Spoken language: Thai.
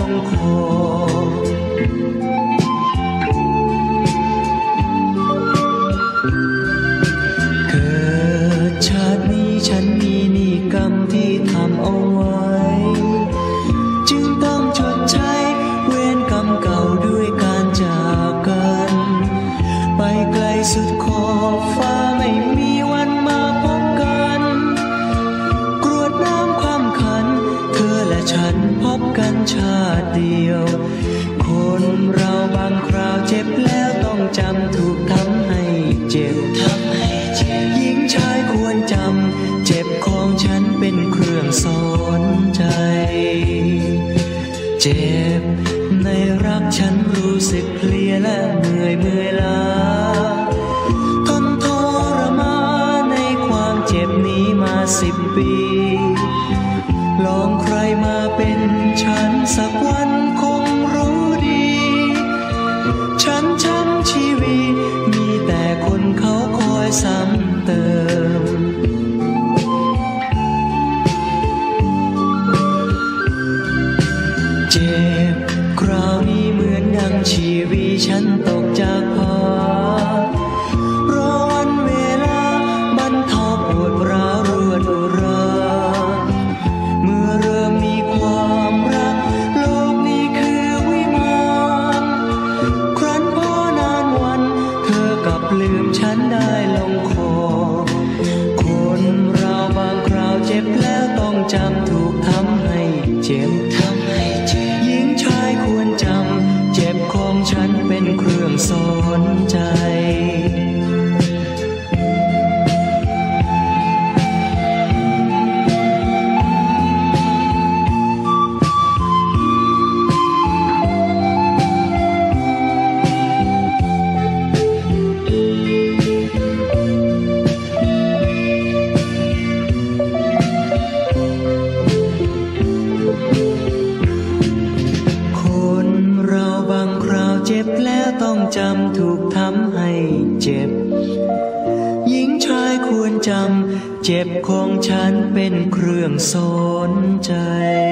งคอเกิดชาตินี้ฉันมีนิกรรมที่ทำเอาไว้จึงต้องชดใช้เวรกรรมเก่าด้วยการจากกันไปไกลสุดขอบฟ้าไม่มีวันมาพบกันกรวดน้ำความขันเธอและฉันพบกันชาติเดียวคนเราบางคราวเจ็บแล้วต้องจำถูกทำให้เจ็บหญิงชายควรจำเจ็บของฉันเป็นเครื่องสอนใจเจ็บในรักฉันรู้สึกเพลียและเมื่อยล้าทนทรมานในความเจ็บนี้มา10 ปีลองใครมาเป็นฉันสักวันคงรู้ดีฉันช้ำชีวิตมีแต่คนเขาคอยซ้ำเติมเจ็บคราวนี้เหมือนดังชีวิตฉันตกจากฟ้ารอวันเวลาบรรเทาปวดร้าวรวดราเมื่อเริ่มมีความรักโลกนี้คือวิมานครั้นพอนานวันเธอกลับลืมฉันได้ลงคอคนเราบางคราวเจ็บแล้วต้องจำถูกทำให้เจ็บหญิงชายควรจำเจ็บของฉันเป็นเครื่องสอนใจเจ็บแล้วต้องจำถูกทำให้เจ็บหญิงชายควรจำเจ็บของฉันเป็นเครื่องสอนใจ